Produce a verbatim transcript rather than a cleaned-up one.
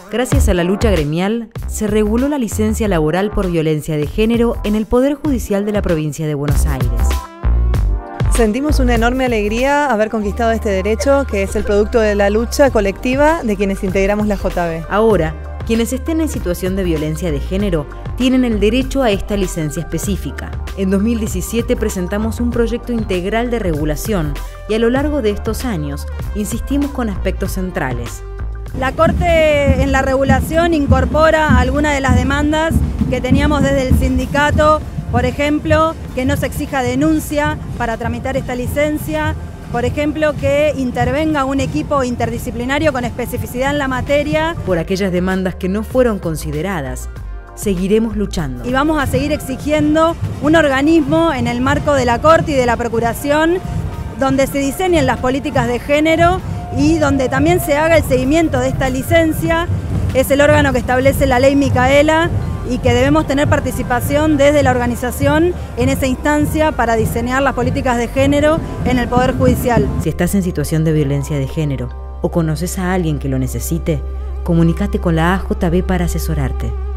Gracias a la lucha gremial, se reguló la licencia laboral por violencia de género en el Poder Judicial de la provincia de Buenos Aires. Sentimos una enorme alegría haber conquistado este derecho, que es el producto de la lucha colectiva de quienes integramos la J B. Ahora, quienes estén en situación de violencia de género tienen el derecho a esta licencia específica. En dos mil diecisiete presentamos un proyecto integral de regulación y a lo largo de estos años insistimos con aspectos centrales. La Corte en la regulación incorpora algunas de las demandas que teníamos desde el sindicato, por ejemplo, que no se exija denuncia para tramitar esta licencia, por ejemplo, que intervenga un equipo interdisciplinario con especificidad en la materia. Por aquellas demandas que no fueron consideradas, seguiremos luchando. Y vamos a seguir exigiendo un organismo en el marco de la Corte y de la Procuración donde se diseñen las políticas de género y donde también se haga el seguimiento de esta licencia. Es el órgano que establece la ley Micaela y que debemos tener participación desde la organización en esa instancia para diseñar las políticas de género en el Poder Judicial. Si estás en situación de violencia de género o conoces a alguien que lo necesite, comunícate con la A J B para asesorarte.